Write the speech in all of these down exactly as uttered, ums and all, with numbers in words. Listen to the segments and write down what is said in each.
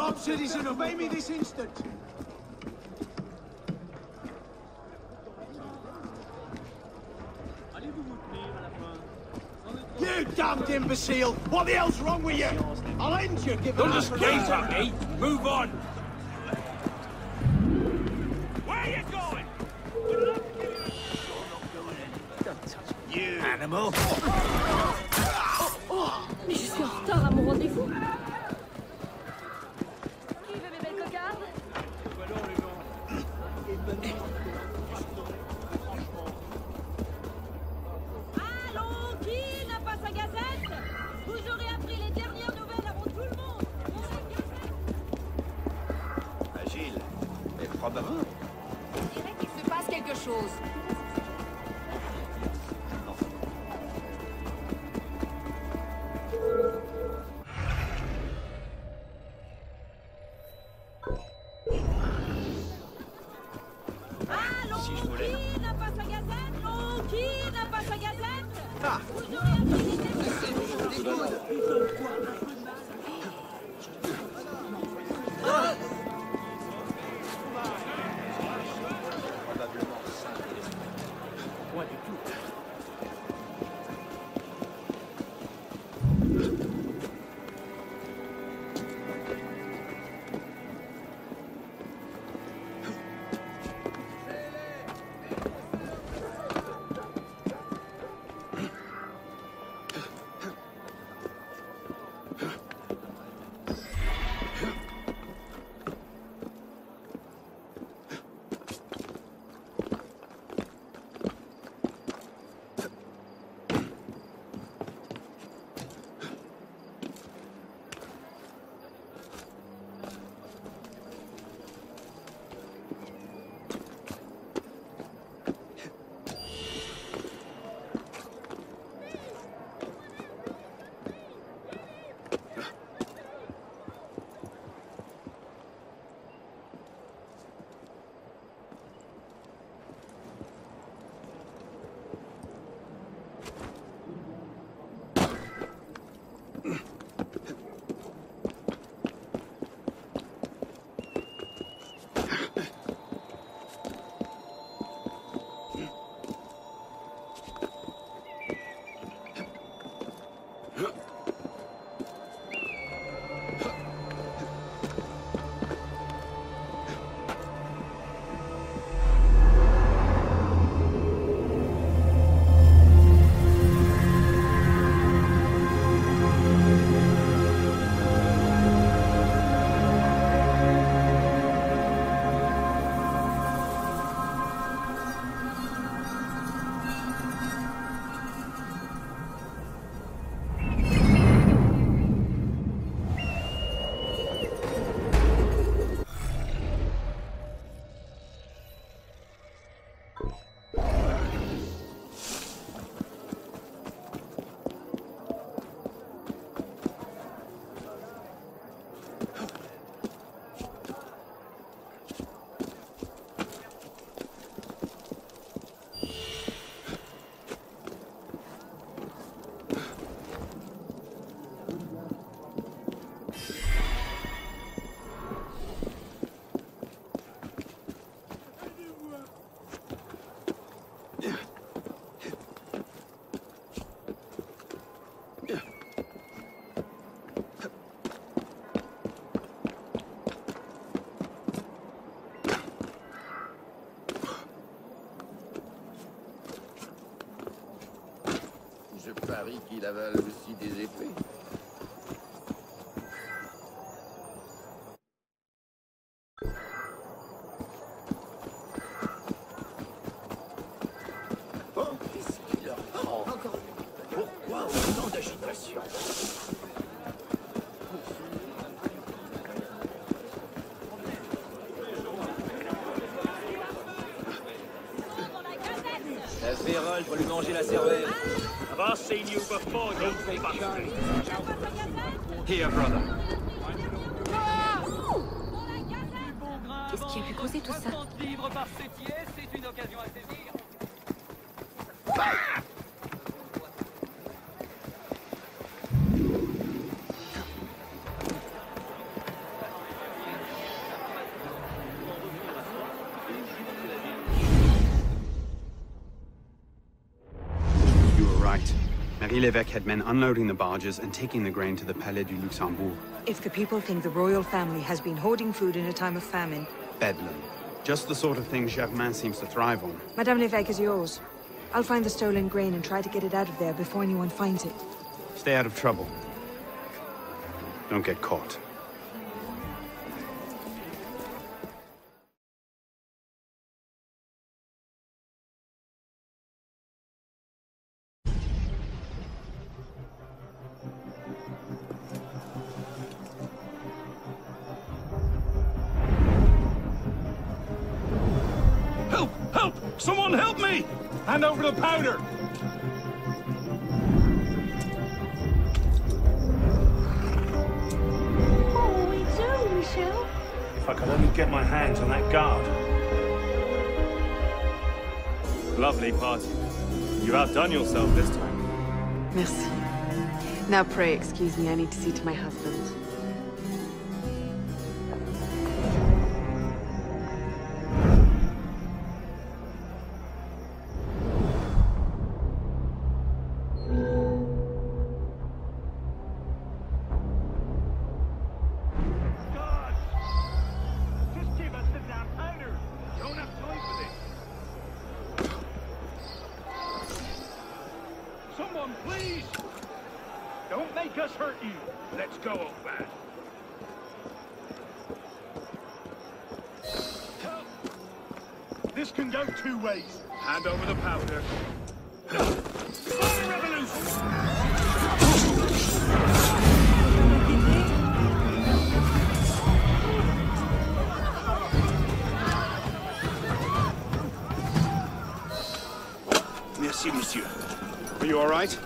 Sharp citizen, obey me this instant! You damned imbecile! What the hell's wrong with you? I'll end you, give Don't just gaze at me! Move on! Where are you going? You animal! Mais je suis en retard à mon rendez-vous. Qui veut mes belles cocardes? Allô, qui n'a pas sa gazette? Vous aurez appris les dernières nouvelles avant tout le monde. Agile, mais probablement. On dirait qu'il se passe quelque chose. Paris qu'il avale aussi des épées. Oh, qu'est-ce qu'il leur prend? Pourquoi autant d'agitation? La Vérole va lui manger la cervelle. Have I seen you before, you bastard? Here, brother. Qu'est-ce qui a pu causer tout ça? Libre par Sétier, c'est une occasion à saisir. Marie Lévesque had men unloading the barges and taking the grain to the Palais du Luxembourg. If the people think the royal family has been hoarding food in a time of famine... Bedlam. Just the sort of thing Germain seems to thrive on. Madame Lévesque is yours. I'll find the stolen grain and try to get it out of there before anyone finds it. Stay out of trouble. Don't get caught. Help! Help! Someone help me! Hand over the powder! What will we do, Michel? If I could only get my hands on that guard. Lovely party. You've outdone yourself this time. Merci. Now pray excuse me, I need to see to my husband. This can go two ways. Hand over the powder. Revolution! Merci, monsieur. Are you all right?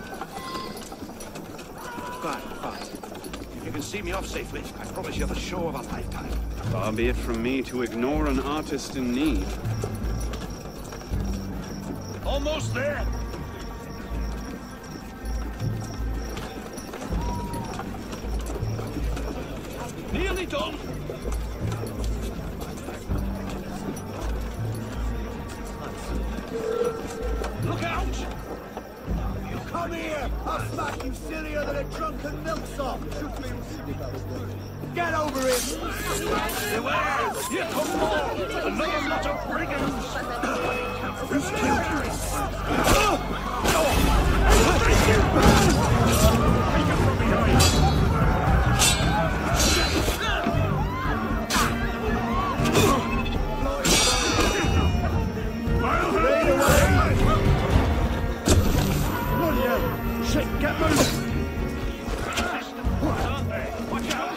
Fine, fine. If you can see me off safely, I promise you the show of a lifetime. Far be it from me to ignore an artist in need. Almost there. Nearly done. Look out! You come here! I'll smack you sillier than a drunken milksop! Get over it! Beware! Here come more! Another lot of brigands! Who's killed you? Take it from behind! Shit, get moving! Watch out!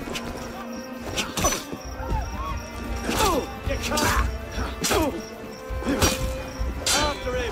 You can't! After him!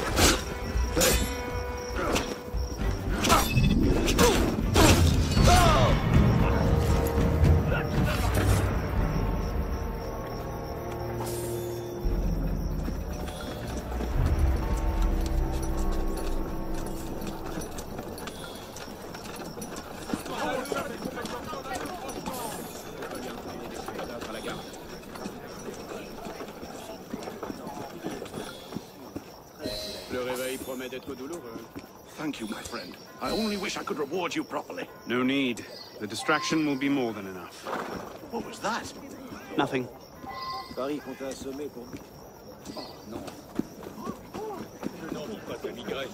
Thank you, my friend. I only wish I could reward you properly. No need. The distraction will be more than enough. What was that? Nothing. Paris compte assommer pour... Oh, non. Je n'en vis pas ta migraine.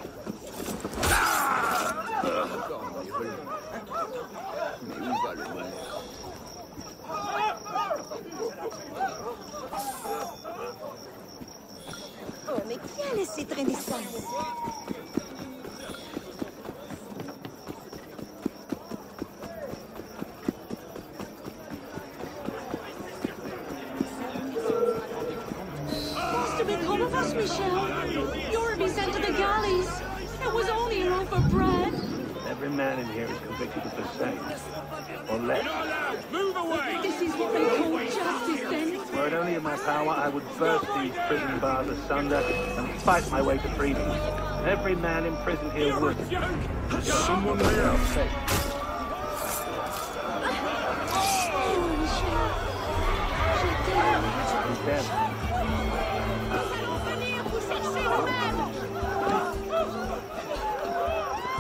Encore un virus. Mais où va le mal? Oh, mais qui a laissé traîner ça? Must have been all of us, Michel. You're to be sent to the galleys. It was only a loaf of bread. Every man in here is convicted of the same. Or less. Move away! This is what they call justice, then. Were it only in my power, I would burst these prison bars asunder and fight my way to freedom. Every man in prison here would. Someone there. Oh, Michel. Je t'aime. Je t'aime. Nous allons venir vous chercher nous-mêmes.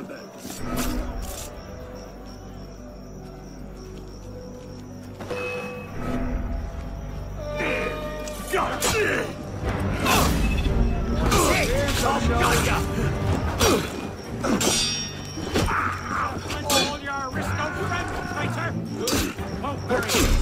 All your Risto friends, traitor! Won't bury you.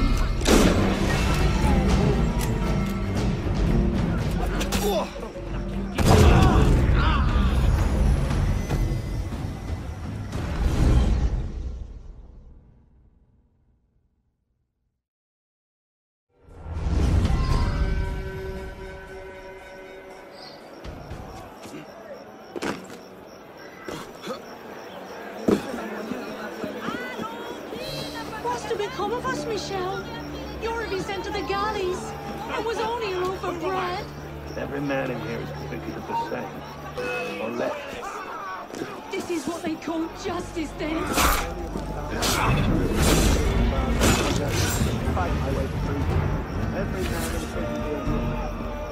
What's to become of us, Michelle? You're to be sent to the galleys. It was only a loaf of bread. Every man in here is convicted of the same, or less. This is what they call justice, then. Fight my way to freedom. Every man in prison here will.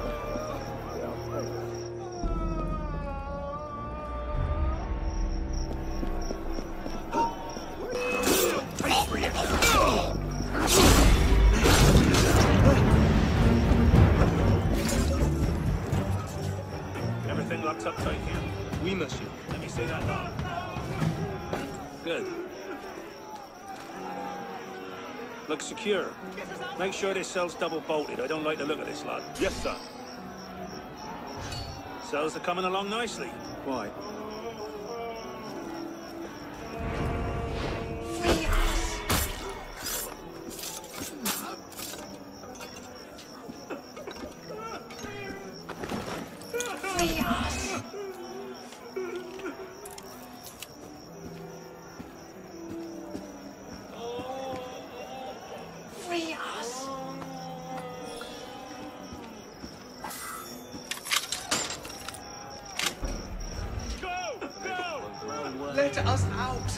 Everything locks up tight here. Oui, monsieur. Let me see that now. Good. Looks secure. Make sure this cell's double bolted. I don't like the look of this lot. Yes, sir. Cells are coming along nicely. Why? Let us out!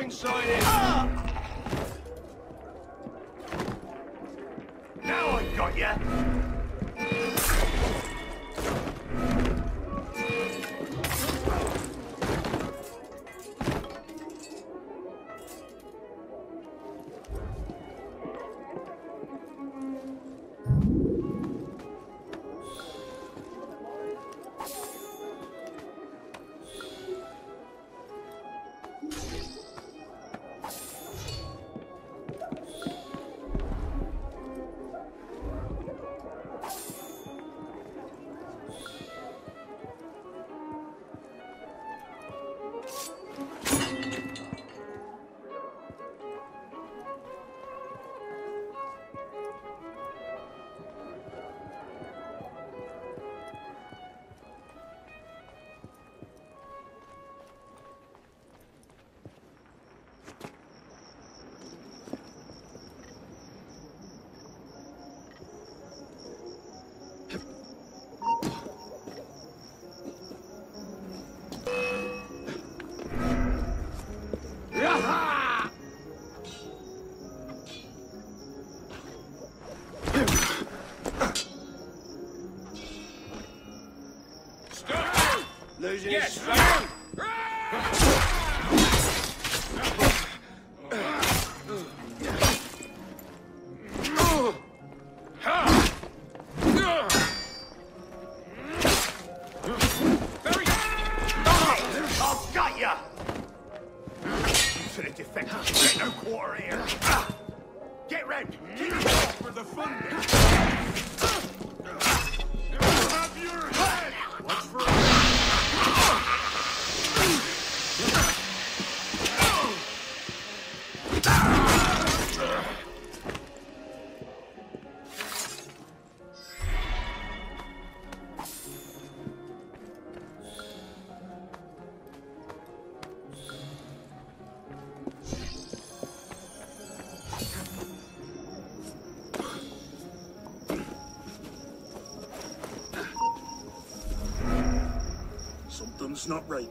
inside it. Ah! Now I got ya. Losing yes, his strength. I've got ya! To the defective, there's no quarter here. Get round! Keep it off for the fun! Have your head! What's for something's not right.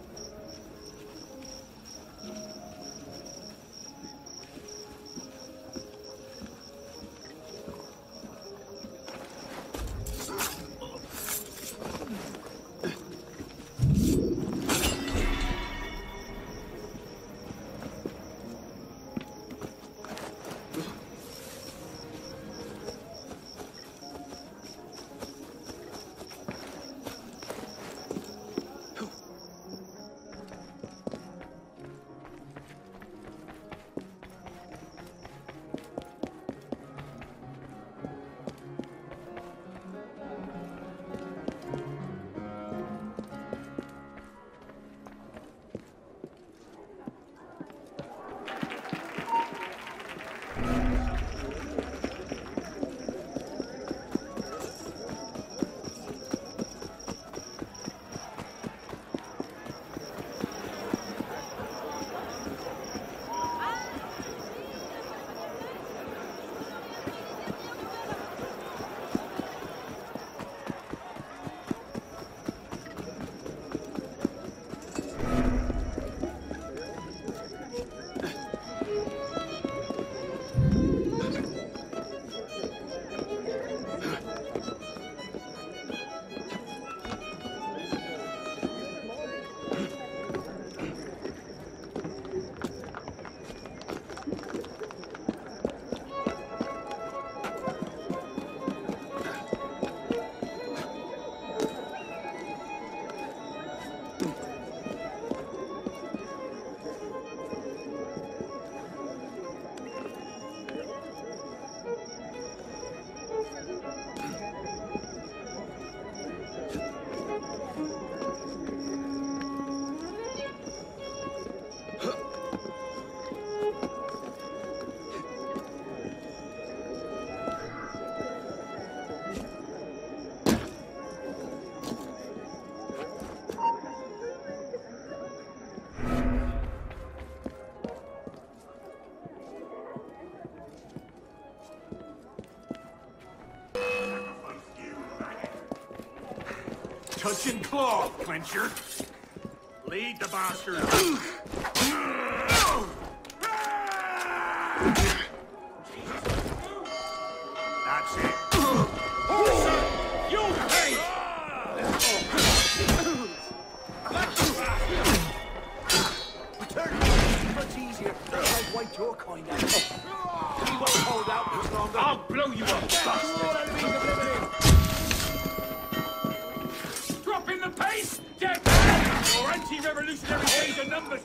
Touch and claw, clencher. Lead the bastard. Revolutionary days are numbers.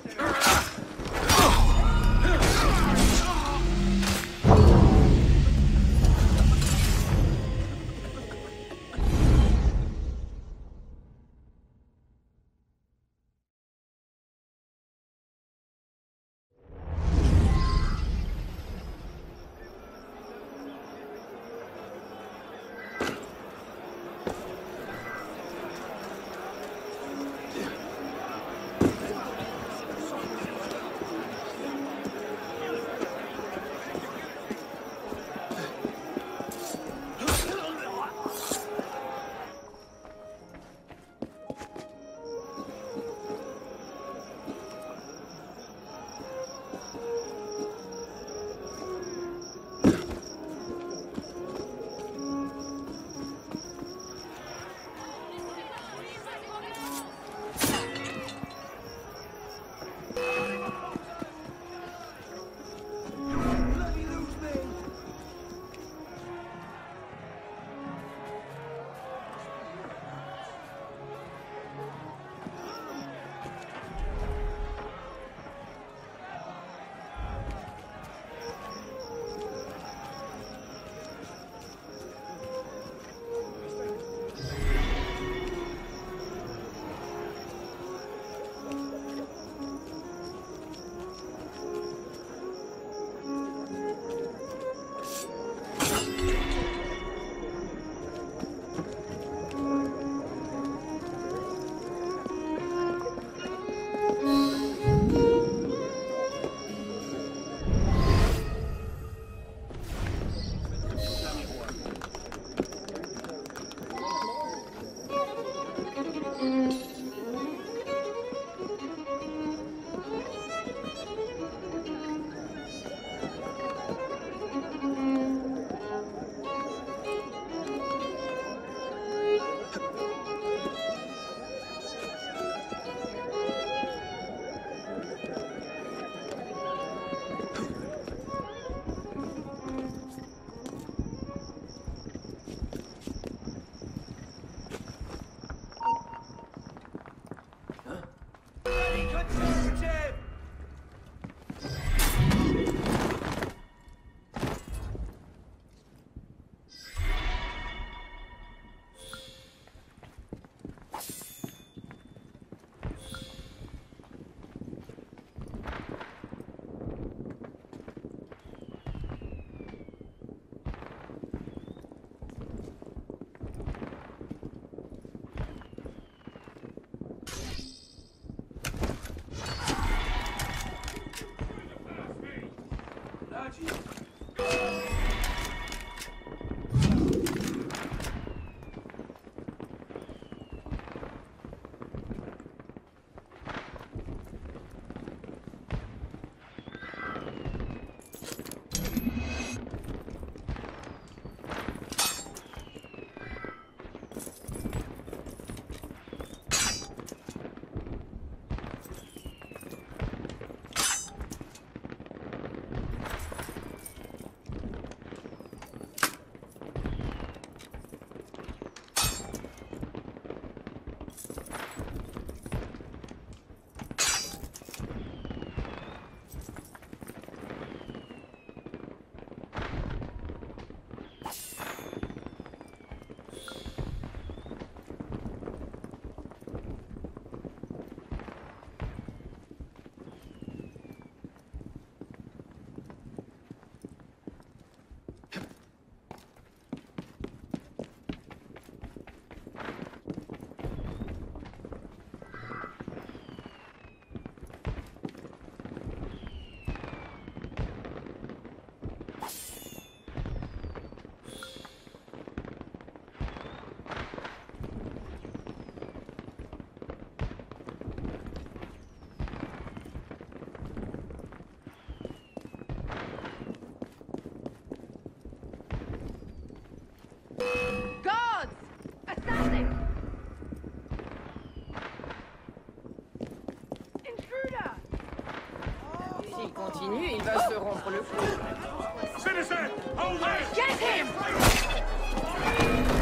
continue, il va se rompre le cou. Citizen, hold it! Get him!